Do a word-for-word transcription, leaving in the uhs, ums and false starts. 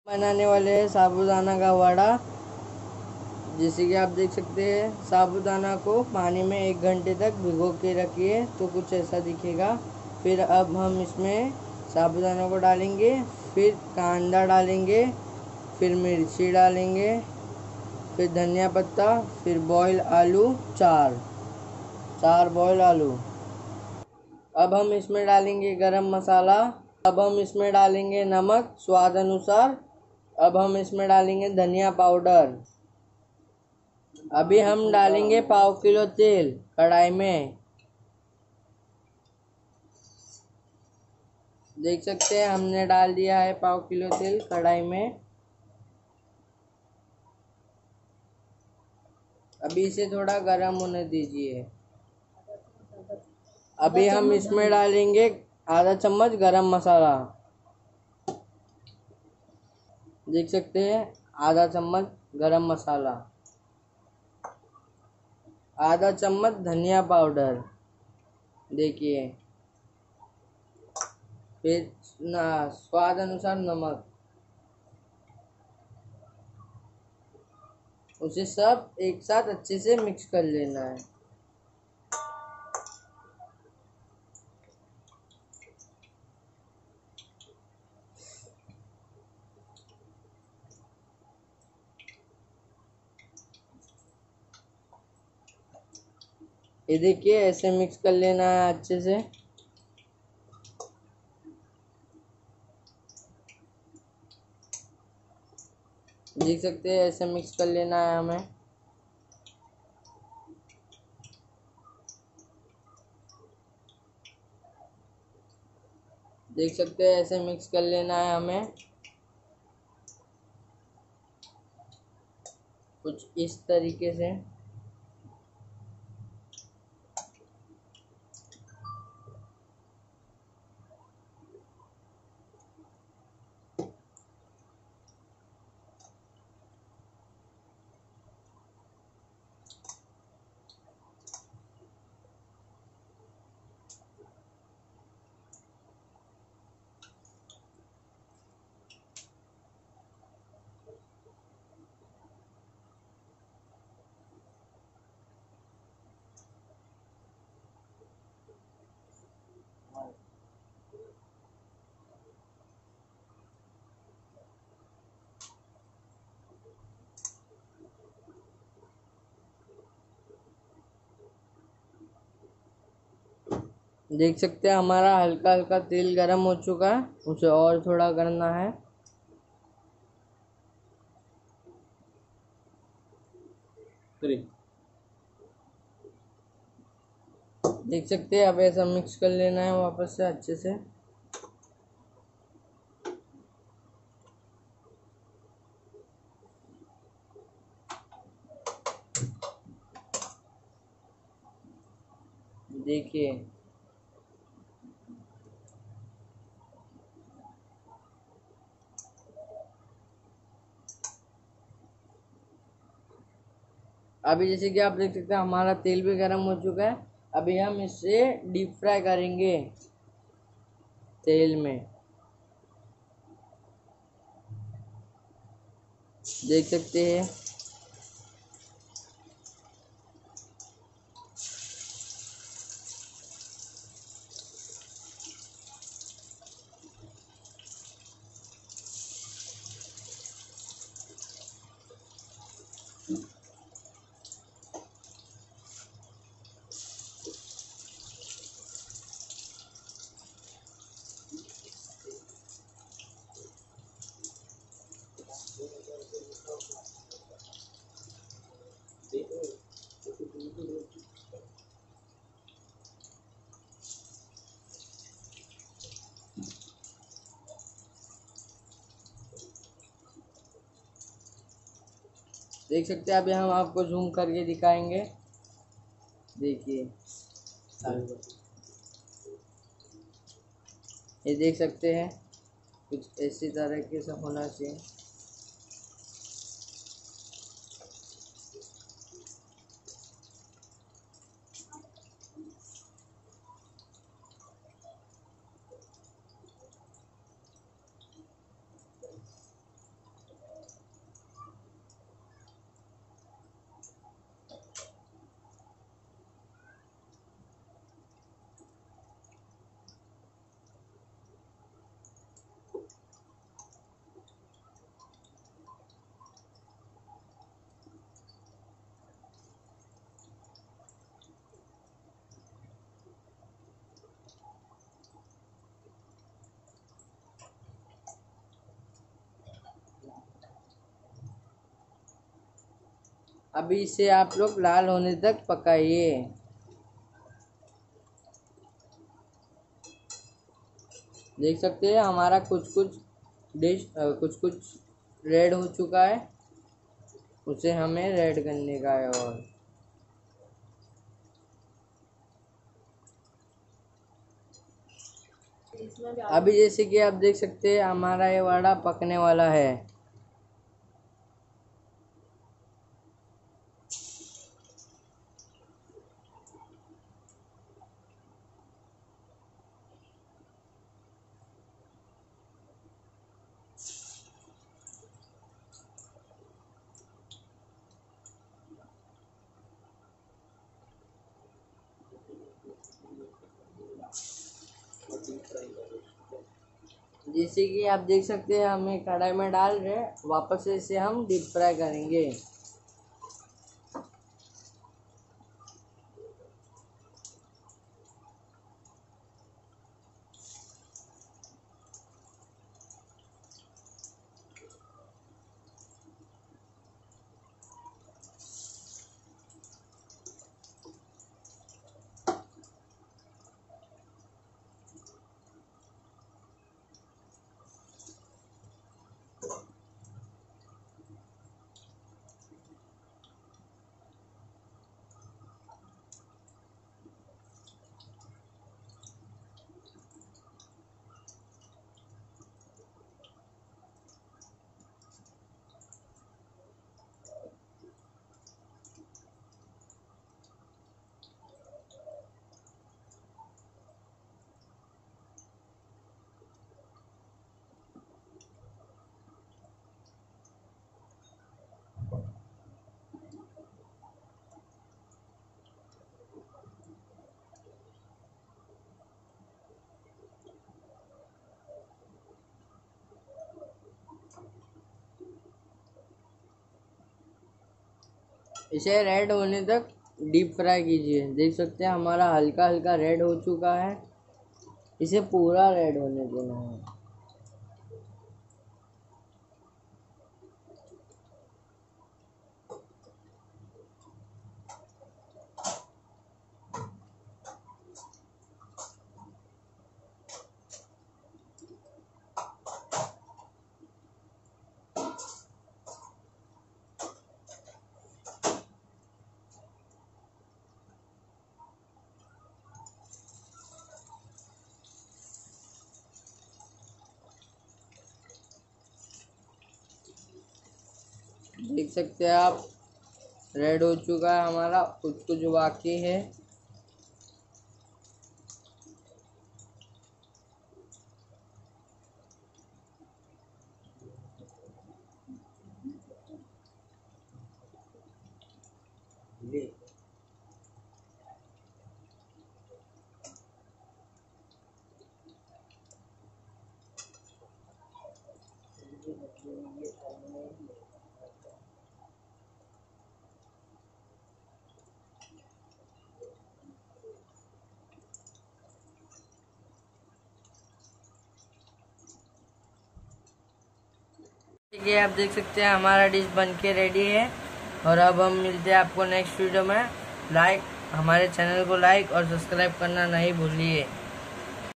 बनाने वाले हैं साबूदाना का वड़ा। जैसे कि आप देख सकते हैं, साबूदाना को पानी में एक घंटे तक भिगो के रखिए तो कुछ ऐसा दिखेगा। फिर अब हम इसमें साबूदाना को डालेंगे, फिर कांदा डालेंगे, फिर मिर्ची डालेंगे, फिर धनिया पत्ता, फिर बॉयल आलू, चार चार बॉयल आलू। अब हम इसमें डालेंगे गरम मसाला। अब हम इसमें डालेंगे नमक स्वाद अनुसार। अब हम इसमें डालेंगे धनिया पाउडर। अभी हम डालेंगे पाव किलो तेल कढ़ाई में। देख सकते हैं हमने डाल दिया है पाव किलो तेल कढ़ाई में। अभी इसे थोड़ा गर्म होने दीजिए। अभी हम इसमें डालेंगे आधा चम्मच गरम मसाला। देख सकते हैं आधा चम्मच गरम मसाला, आधा चम्मच धनिया पाउडर। देखिए, फिर स्वाद अनुसार नमक। उसे सब एक साथ अच्छे से मिक्स कर लेना है। ये देखिए, ऐसे मिक्स कर लेना है अच्छे से। देख सकते हैं ऐसे मिक्स कर लेना है हमें। देख सकते हैं ऐसे मिक्स कर लेना है हमें, कुछ इस तरीके से। देख सकते हैं हमारा हल्का हल्का तेल गरम हो चुका है, उसे और थोड़ा करना है। देख सकते हैं अब ऐसा मिक्स कर लेना है वापस से अच्छे से। देखिए, अभी जैसे कि आप देख सकते हैं हमारा तेल भी गर्म हो चुका है। अभी हम इसे डीप फ्राई करेंगे तेल में। देख सकते हैं देख सकते हैं अभी हम आपको जूम करके दिखाएंगे। देखिए, ये देख सकते हैं कुछ इसी तरह के से होना चाहिए। अभी इसे आप लोग लाल होने तक पकाइए। देख सकते हैं हमारा कुछ कुछ डिश कुछ कुछ रेड हो चुका है, उसे हमें रेड करने का है। और अभी जैसे कि आप देख सकते हैं हमारा ये वड़ा पकने वाला है। जैसे कि आप देख सकते हैं हमें कढ़ाई में डाल रहे हैं, वापस से इसे हम डीप फ्राई करेंगे। इसे रेड होने तक डीप फ्राई कीजिए। देख सकते हैं हमारा हल्का हल्का रेड हो चुका है, इसे पूरा रेड होने देना है। देख सकते हैं आप रेड हो चुका है हमारा, कुछ कुछ बाकी है। ये आप देख सकते हैं हमारा डिश बन के रेडी है। और अब हम मिलते हैं आपको नेक्स्ट वीडियो में। लाइक हमारे चैनल को लाइक और सब्सक्राइब करना नहीं भूलिए।